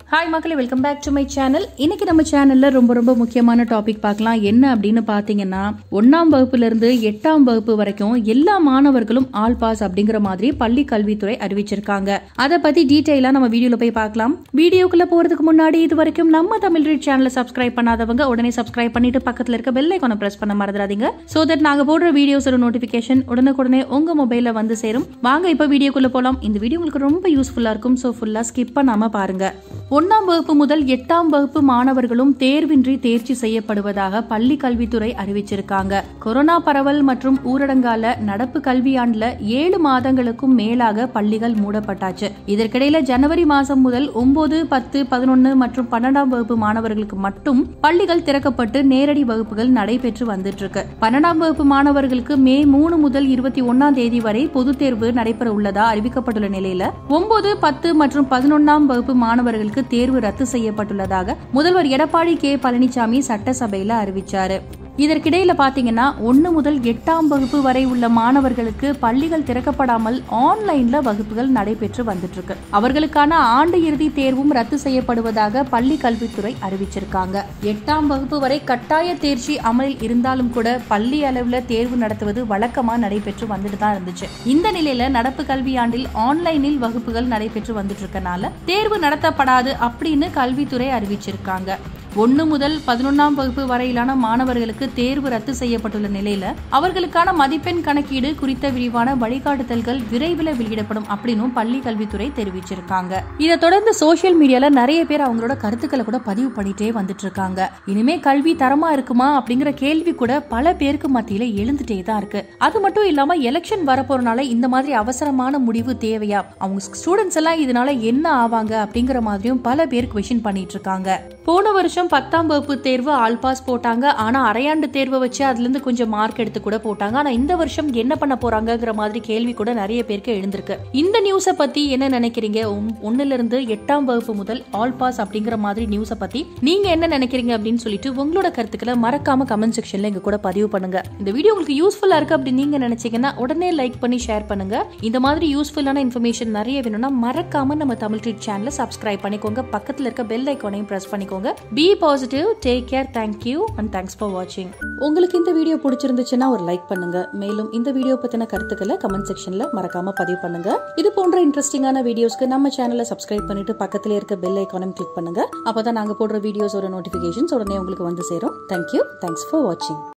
Hi மக்களே, welcome back to my channel. இன்னைக்கு நம்ம சேனல்ல ரொம்ப முக்கியமான டாபிக் பார்க்கலாம். என்ன அப்படின்னு பாத்தீங்கன்னா, 1ஆம் வகுப்புல இருந்து 8ஆம் வகுப்பு வரைக்கும் எல்லா மாணவர்களும் ஆல் பாஸ் அப்படிங்கிற மாதிரி பள்ளி கல்வித்துறை அறிவிச்சிருக்காங்க. அதை பத்தி டீடைலா நம்ம வீடியோல போய் பார்க்கலாம். வீடியோக்குள்ள போறதுக்கு முன்னாடி இது வரைக்கும் நம்ம தமிழ் ரீட் சேனலை சப்ஸ்கிரைப் பண்ணாதவங்க உடனே சப்ஸ்கிரைப் பண்ணிட்டு பக்கத்துல இருக்க பெல் ஐகானை பிரஸ் பண்ண மறந்துடாதீங்க. சோ தட் நாங்க போடுற வீடியோஸோட நோட்டிபிகேஷன் உடனுக்குடனே உங்க மொபைல்ல வந்து சேரும். வாங்க இப்ப வீடியோக்குள்ள போலாம். இந்த வீடியோ உங்களுக்கு ரொம்ப யூஸ்ஃபுல்லா இருக்கும். சோ ஃபுல்லா ஸ்கிப் பண்ணாம பாருங்க. 1ஆம் வகுப்பு முதல் 8ஆம் வகுப்பு மாணவர்களும் தேர்வின்றி தேர்ச்சி செய்யப்படுவதாக பள்ளி கல்வித்துறை அறிவிச்சிருக்காங்க. கொரோனா பரவல் மற்றும் ஊரடங்கால நடப்பு கல்வியாண்டுல 7 மாதங்களுக்கும் மேலாக பள்ளிகள் மூடப்பட்டாச்சு. இதற்கிடையில ஜனவரி மாசம் முதல் 9, 10, 11 மற்றும் 12ஆம் வகுப்பு மாணவர்களுக்கு மட்டும் பள்ளிகள் திறக்கப்பட்டு நேரடி வகுப்புகள் நடைபெற்று வந்துட்டு இருக்கு. 12ஆம் வகுப்பு மாணவர்களுக்கு மே 3 முதல் 21ஆம் தேதி வரை பொதுத் தேர்வு நடைபெற உள்ளதா அறிவிக்கப்பட்டுள்ள நிலையில 9, 10 மற்றும் 11ஆம் வகுப்பு மாணவர்களுக்கு தேர்வு ரத்து செய்யப்பட்டுள்ளதாக முதல்வர் எடப்பாடி கே பழனிசாமி சட்டசபையில அறிவிச்சாரு. இதற்கிடையில பாத்தீங்கன்னா 1 முதல் 8ஆம் வகுப்பு வரை உள்ள மாணவர்களுக்கு பள்ளிகள் திறக்கப்படாமல் ஆன்லைன்ல வகுப்புகள் நடைபெற்று வந்துட்டு இருக்கு. அவர்களுக்கான ஆண்டு இறுதி தேர்வும் ரத்து செய்யப்படுவதாக பள்ளி கல்வித்துறை அறிவிச்சிருக்காங்க. 8ஆம் வகுப்பு வரை கட்டாய தேர்ச்சி அமலில் இருந்தாலும் கூட பள்ளி அளவுல தேர்வு நடத்துவது வழக்கமா நடைபெற்று வந்துட்டு தான் இருந்துச்சு. இந்த நிலையில நடப்பு கல்வியாண்டில் ஆன்லைனில் வகுப்புகள் நடைபெற்று வந்துட்டு இருக்கனால தேர்வு நடத்தப்படாது அப்படின்னு கல்வித்துறை அறிவிச்சிருக்காங்க. 1 முதல் 11ஆம் வகுப்பு வரையிலான மாணவர்களுக்கு தேர்வு ரத்து செய்யப்பட்டுள்ள நிலையில அவர்களுக்கான மதிப்பெண் கணக்கீடு குறித்த விரிவான வழிகாட்டுதல்கள் விரைவில் வெளியிடப்படும் அப்படின்னு பள்ளி கல்வித்துறை தெரிவிச்சிருக்காங்க. இதை தொடர்ந்து சோசியல் மீடியால நிறைய பேர் அவங்களோட கருத்துக்களை கூட பதிவு பண்ணிட்டே வந்துட்டு இருக்காங்க. இனிமே கல்வி தரமா இருக்குமா அப்படிங்கிற கேள்வி கூட பல பேருக்கு மத்தியில எழுந்துட்டே தான் இருக்கு. அது மட்டும் இல்லாம எலெக்ஷன் வரப்போறனால இந்த மாதிரி அவசரமான முடிவு தேவையா, அவங்க ஸ்டூடெண்ட்ஸ் எல்லாம் இதனால என்ன ஆவாங்க அப்படிங்கிற மாதிரியும் பல பேர் குவெஸ்சன் பண்ணிட்டு இருக்காங்க. போன வருஷம் 10ஆம் வகுப்பு தேர்வு ஆல் பாஸ் போட்டாங்க. ஆனா அரையாண்டு தேர்வை வச்சு அதுல இருந்து கொஞ்சம் மார்க் எடுத்து கூட போட்டாங்க. ஆனா இந்த வருஷம் என்ன பண்ண போறாங்கிற மாதிரி கேள்வி கூட நிறைய பேருக்கு எழுந்திருக்கு. இந்த நியூஸ பத்தி என்ன நினைக்கிறீங்க? 1ல இருந்து 8ஆம் வகுப்பு முதல் ஆல் பாஸ் அப்படிங்கிற மாதிரி நியூஸ பத்தி நீங்க என்ன நினைக்கிறீங்க அப்படின்னு சொல்லிட்டு உங்களோட கருத்துக்களை மறக்காம கமெண்ட் செக்ஷன்ல எங்க கூட பதிவு பண்ணுங்க. இந்த வீடியோ உங்களுக்கு யூஸ்ஃபுல்லா இருக்கு அப்படின்னு நீங்க நினைச்சீங்கன்னா உடனே லைக் பண்ணி ஷேர் பண்ணுங்க. இந்த மாதிரி யூஸ்ஃபுல்லான இன்ஃபர்மேஷன் நிறைய வேணும்னா மறக்காம நம்ம தமிழ் ட்ரீட் சேனலை சப்ஸ்கிரைப் பண்ணிக்கோங்க. பக்கத்துல இருக்க பெல் ஐகானையும் பிரஸ் பண்ணிக்கோங்க. Be positive, take care, thank you and thanks for watching. உங்களுக்கு இந்த வீடியோ பிடிச்சிருந்துச்சுன்னா ஒரு லைக் பண்ணுங்க. மேலும் இந்த வீடியோ பத்தின கருத்துக்களை கமெண்ட் செக்ஷன்ல மறக்காம பதிவு பண்ணுங்க. இது போன்ற இன்ட்ரெஸ்டிங்கான வீடியோஸ்க்கு நம்ம சேனலை சப்ஸ்கிரைப் பண்ணிட்டு பக்கத்துல இருக்க பெல் ஐகானையும் கிளிக் பண்ணுங்க. அப்பதான் நாங்க போடுற வீடியோஸோட நோட்டிபிகேஷன்ஸ் உடனே உங்களுக்கு வந்து சேரும். Thank you, thanks for watching.